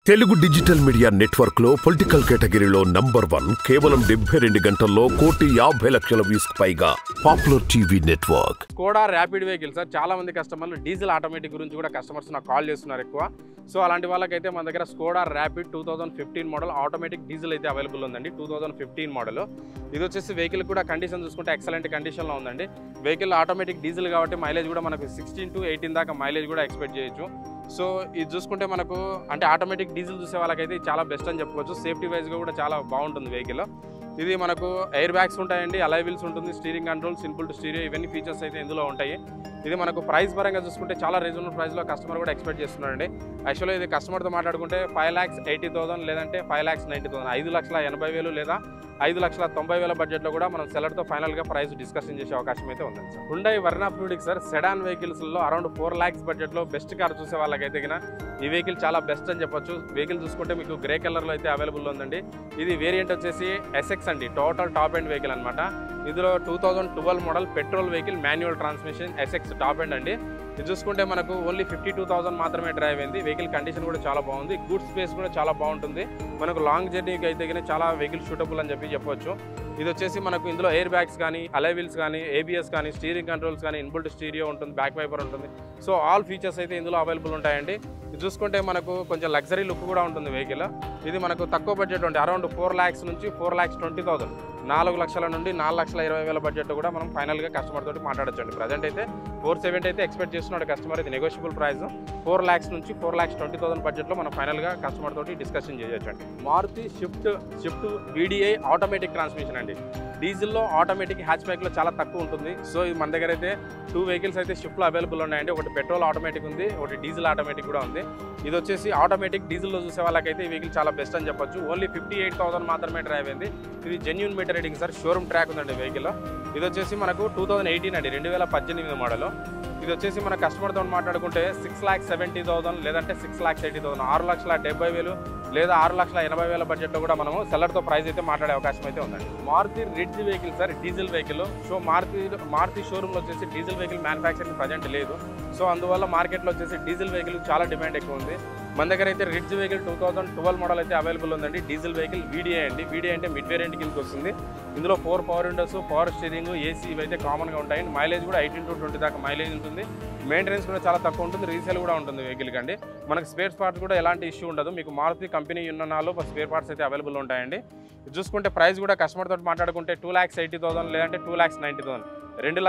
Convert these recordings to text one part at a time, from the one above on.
Telugu digital media network లో political కేటగిరీలో number 1 కేవలం 72 గంటల్లో 1,50,00,000 వ్యూస్ పైగా popular TV network. Skoda Rapid vehicle sir, చాలా మంది కస్టమర్లు డీజిల్ ఆటోమేటిక్ గురించి కూడా కస్టమర్స్ నాకు కాల్ చేస్తున్నారు ఎక్కువ. సో అలాంటి వాళ్ళకైతే మన దగ్గర Skoda Rapid 2015 model automatic diesel అయితే అవైలబుల్ ఉందండి. 2015 మోడల్ ఇది వచ్చేసి వెహికల్ కూడా కండిషన్ చూసుకుంటే ఎక్సలెంట్ కండిషన్లో ఉందండి. వెహికల్ ఆటోమేటిక్ డీజిల్ కాబట్టి మైలేజ్ కూడా మనకు 16 to 18 దాకా మైలేజ్ కూడా ఎక్స్పెక్ట్ చేయొచ్చు. సో ఇది చూసుకుంటే మనకు అంటే ఆటోమేటిక్ డీజిల్ చూసే వాళ్ళకైతే చాలా బెస్ట్ అని చెప్పుకోవచ్చు. సేఫ్టీ వైజ్గా కూడా చాలా బాగుంటుంది వెహికల్. ఇది మనకు ఎయిర్ బ్యాగ్స్ ఉంటాయండి, అలై వీల్స్ ఉంటుంది, steering control, simple to stereo, ఇవన్నీ ఫీచర్స్ అయితే ఇందులో ఉంటాయి. ఇది మనకు ప్రైస్ పరంగా చూసుకుంటే చాలా రీజనబుల్ ప్రైస్లో కస్టమర్ కూడా ఎక్స్పెక్ట్ చేస్తున్నారండి. యాక్చువల్గా ఇది కస్టమర్తో మాట్లాడుకుంటే 5,80,000 లేదంటే 5,90,000, 5,80,000 లేదా 5,90,000 బడ్జెట్లో కూడా మనం సెల్లర్తో ఫైనల్గా ప్రైస్ డిస్కషన్ చేసే అవకాశం అయితే ఉందండి sir. Hyundai Verna fluid sir, sedan వెహికల్స్లో అరౌండ్ 4 lakhs బడ్జెట్లో బెస్ట్ కార్ చూసే వాళ్ళకైతే కన్నా ఈ వెహికల్ చాలా బెస్ట్ అని చెప్పొచ్చు. వెహికల్ చూసుకుంటే మీకు గ్రే కలర్లో అయితే అవైలబుల్ ఉందండి. ఇది వేరియంట్ వచ్చేసి SX అండి, టోటల్ టాప్ ఎండ్ వెహికల్ అనమాట. ఇందులో 2012 model petrol vehicle, manual transmission, SX top end అండి. ఇది చూసుకుంటే మనకు ఓన్లీ 52,000 మాత్రమే డ్రైవ్ అయింది. వెహికల్ కండిషన్ కూడా చాలా బాగుంది, గుడ్ స్పేస్ కూడా చాలా బాగుంటుంది. మనకు లాంగ్ జర్నీకి అయితే కానీ చాలా వెహికల్ సూటబుల్ అని చెప్పవచ్చు. ఇది వచ్చేసి మనకు ఇందులో ఎయిర్ బ్యాగ్స్ కానీ, అలై వీల్స్ కానీ, ABS కానీ, స్టీరింగ్ కంట్రోల్స్ కానీ, ఇన్బుల్ట్ స్టీరియో ఉంటుంది, బ్యాక్ వైపర్ ఉంటుంది. సో ఆల్ ఫీచర్స్ అయితే ఇందులో అవైలబుల్ ఉంటాయండి. ఇది చూసుకుంటే మనకు కొంచెం లగ్జరీ లుక్ కూడా ఉంటుంది వెహికల్. ఇది మనకు తక్కువ బడ్జెట్ ఉంటుంది, అరౌండ్ 4 lakhs నుంచి 4,20,000, 4 లక్షల నుండి 4,20,000 బడ్జెట్ కూడా మనం ఫైనల్గా కస్టమర్ తోటి మాట్లాడచ్చండి. ప్రజెంట్ అయితే 470 అయితే ఎక్స్పెక్ట్ చేస్తున్నాడు కస్టమర్. ఇది నెగోషియబుల్ ప్రైస్. 4 lakhs నుంచి 4,20,000 బడ్జెట్లో మనం ఫైనల్గా కస్టమర్ తోటి డిస్కషన్ చేయొచ్చండి. Maruti Swift VDI automatic transmission అండి. డీజిల్లో ఆటోమేటిక్ హ్యాచ్ బ్యాక్లో చాలా తక్కువ ఉంటుంది. సో ఇది మన దగ్గర అయితే 2 వెహికల్స్ అయితే షిఫ్ట్లో అవైలబుల్ ఉన్నాయండి. ఒకటి పెట్రోల్ ఆటోమేటిక్ ఉంది, ఒకటి డీజిల్ ఆటోమేటిక్ కూడా ఉంది. ఇది వచ్చేసి ఆటోమేటిక్ డీజిల్లో చూసే వాళ్ళకైతే ఈ వెహికల్ చాలా బెస్ట్ అని చెప్పొచ్చు. ఓన్లీ 58,000 మాత్రమే డ్రైవ్ అయింది. ఇది genuine meter reading sir, showroom track ఉందండి వెహికల్. ఇది వచ్చేసి మనకు 2018 అండి, 2018 మోడల్. ఇది వచ్చేసి మన కస్టమర్తో మాట్లాడుకుంటే 6,70,000 లేదంటే 6,80,000, 6,70,000 లేదా 6,80,000 బడ్జెట్లో కూడా మనము సెల్లర్తో ప్రైస్ అయితే మాట్లాడే అవకాశం అయితే ఉందండి. Maruti Ritz vehicle sir, diesel vehicle. So Maruti షోరూమ్లో వచ్చేసి డీజిల్ వెహికల్ మ్యానుఫ్యాక్చరింగ్ ప్రజెంట్ లేదు. సో అందువల్ల మార్కెట్లో వచ్చేసి డీజిల్ వెహికల్ చాలా డిమాండ్ ఎక్కువ ఉంది. మన దగ్గర అయితే రిడ్జ్ వెహికల్ 2012 మోడల్ అయితే అవైలబుల్ ఉందండి. డీజిల్ వెహికల్ VDI అండి. VDI అంటే మిడ్ వేరియంట్ కిందకి వస్తుంది. ఇందులో 4 power windows, power steering, AC ఇవైతే కామన్గా ఉంటాయి. మైలేజ్ కూడా 18 to 20 దాకా మైలేజ్ ఉంటుంది. మెయింటెనెన్స్ కూడా చాలా తక్కువ ఉంటుంది, రీసేల్ కూడా ఉంటుంది వెహికల్ కండి. మనకు స్పేర్ పార్ట్స్ కూడా ఎలాంటి ఇష్యూ ఉండదు. మీకు మారుతి కంపెనీ ఉన్ననాలో స్పేర్ పార్ట్స్ అయితే అవైలబుల్ ఉంటాయండి. చూసుకుంటే ప్రైస్ కూడా కస్టమర్ తోటి మాట్లాడుకుంటే 2,80,000 లేదంటే 2,90,000,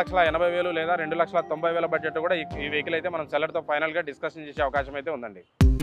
2,80,000 లేదా 2,90,000 బడ్జెట్ కూడా ఈ వెహికల్ అయితే మనం సెల్లర్తో ఫైనల్గా డిస్కషన్ చేసే అవకాశం అయితే ఉందండి.